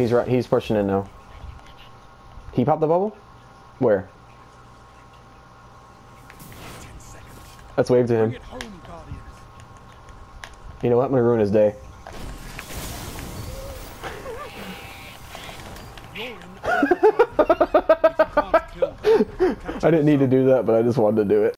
He's right. He's pushing in now. He popped the bubble? Where? Let's wave to him. You know what? I'm gonna ruin his day. I didn't need to do that, but I just wanted to do it.